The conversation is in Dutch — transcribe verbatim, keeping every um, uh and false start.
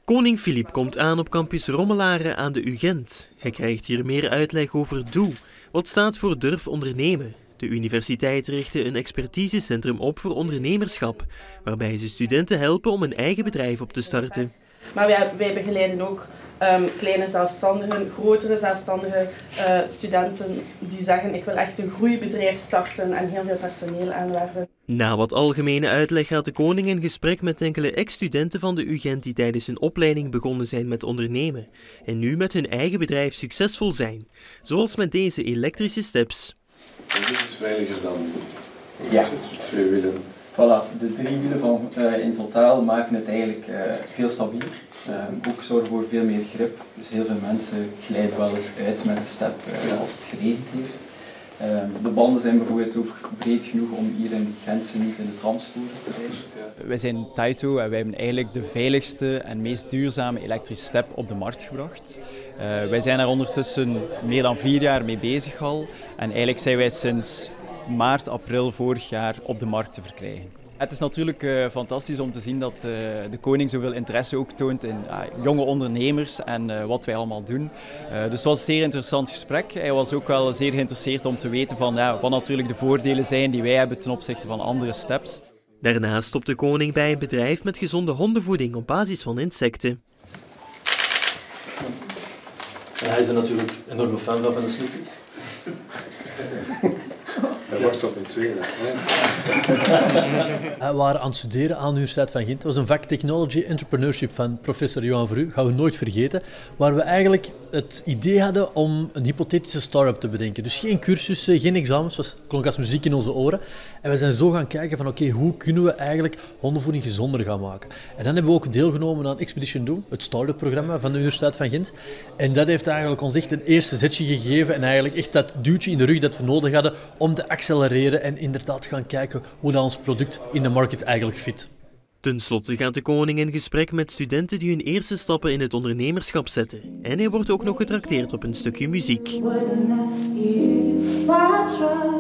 Koning Filip komt aan op campus Rommelaren aan de U Gent. Hij krijgt hier meer uitleg over D O E, wat staat voor Durf Ondernemen. De universiteit richtte een expertisecentrum op voor ondernemerschap, waarbij ze studenten helpen om een eigen bedrijf op te starten. Maar wij, wij begeleiden ook um, kleine zelfstandigen, grotere zelfstandige uh, studenten die zeggen ik wil echt een groeibedrijf starten en heel veel personeel aanwerven. Na wat algemene uitleg gaat de koning in gesprek met enkele ex-studenten van de U Gent die tijdens hun opleiding begonnen zijn met ondernemen en nu met hun eigen bedrijf succesvol zijn, zoals met deze elektrische steps. Dit is veiliger dan ja. twee wielen. Voilà, de drie wielen van, uh, in totaal maken het eigenlijk uh, veel stabieler. Uh, ook zorgen voor veel meer grip. Dus heel veel mensen glijden wel eens uit met de step uh, als het geregend heeft. Uh, de banden zijn bijvoorbeeld ook breed genoeg om hier in Gentse niet in de tramsporen te rijden. Wij zijn Taito en wij hebben eigenlijk de veiligste en meest duurzame elektrische step op de markt gebracht. Uh, wij zijn daar ondertussen meer dan vier jaar mee bezig al en eigenlijk zijn wij sinds maart, april vorig jaar op de markt te verkrijgen. Het is natuurlijk uh, fantastisch om te zien dat uh, de koning zoveel interesse ook toont in uh, jonge ondernemers en uh, wat wij allemaal doen. Uh, dus het was een zeer interessant gesprek. Hij was ook wel zeer geïnteresseerd om te weten van, ja, wat natuurlijk de voordelen zijn die wij hebben ten opzichte van andere steps. Daarnaast stopt de koning bij een bedrijf met gezonde hondenvoeding op basis van insecten. En hij is er natuurlijk enorme fan van de snoepjes. Hij wacht op een tweede. We waren aan het studeren aan de Universiteit van Gent. Het was een vak Technology Entrepreneurship van professor Johan Verru, gaan we nooit vergeten, waar we eigenlijk het idee hadden om een hypothetische start-up te bedenken. Dus geen cursussen, geen examens, het klonk als muziek in onze oren. En we zijn zo gaan kijken van oké, okay, hoe kunnen we eigenlijk hondenvoeding gezonder gaan maken. En dan hebben we ook deelgenomen aan Expedition D O E, het start-up programma van de Universiteit van Gent. En dat heeft eigenlijk ons echt een eerste zetje gegeven en eigenlijk echt dat duwtje in de rug dat we nodig hadden om te accelereren en inderdaad gaan kijken hoe dat ons product in de markt eigenlijk fit. Ten slotte gaat de koning in gesprek met studenten die hun eerste stappen in het ondernemerschap zetten. En hij wordt ook nog getrakteerd op een stukje muziek.